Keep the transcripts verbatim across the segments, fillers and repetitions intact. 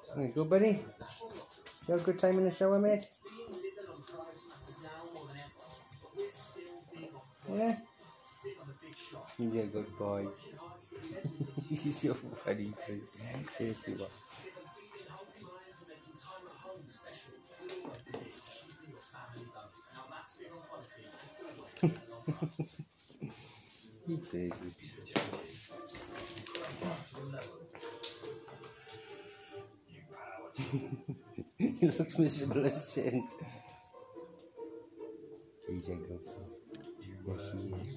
There you go, buddy. You have a good time in the shower, mate? Yeah? You're a good boy. You're so funny. Yes, you are. He looks miserable as sin. He's a good boy. Yes, he is.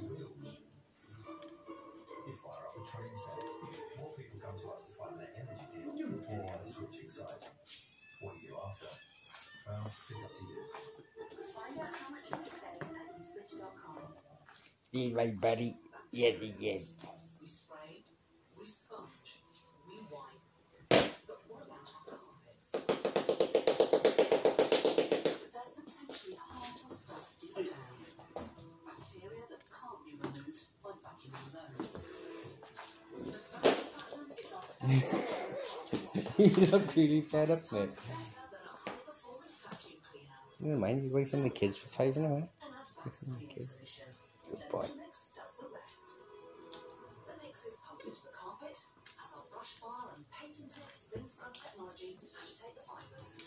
More people come to us to find their energy deal or on the switching side. What are you after? Well, it's up to you. Find out how much you save at you switch dot com. He's my buddy. Yes, he is. We spray, we sponge, we wipe. But what about our carpets? There's potentially harmful stuff deep down. Bacteria that can't be removed by vacuum alone. The first pattern is our You look really fed up, mate. You don't mind, you away from the kids for five in a minute. Good boy. The mix is pumped into the carpet as our brush file and patented spin scrub technology agitate the fibres.